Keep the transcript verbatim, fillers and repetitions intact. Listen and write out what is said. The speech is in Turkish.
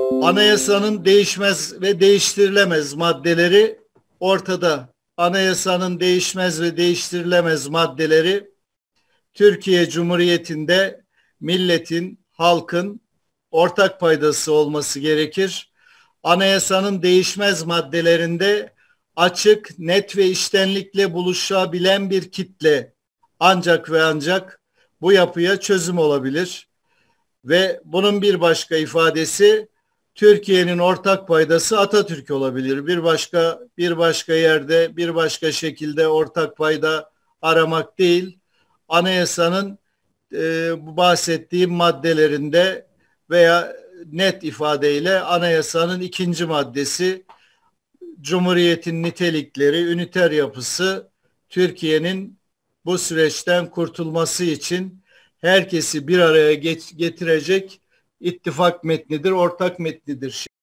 Anayasanın değişmez ve değiştirilemez maddeleri ortada. Anayasanın değişmez ve değiştirilemez maddeleri Türkiye Cumhuriyeti'nde milletin, halkın ortak paydası olması gerekir. Anayasanın değişmez maddelerinde açık, net ve içtenlikle buluşabilen bir kitle ancak ve ancak bu yapıya çözüm olabilir. Ve bunun bir başka ifadesi Türkiye'nin ortak paydası Atatürk olabilir. Bir başka bir başka yerde, bir başka şekilde ortak payda aramak değil. Anayasanın e, bu bahsettiğim maddelerinde veya net ifadeyle anayasanın ikinci maddesi Cumhuriyetin nitelikleri, üniter yapısı Türkiye'nin bu süreçten kurtulması için herkesi bir araya getirecek ittifak metnidir, ortak metnidir.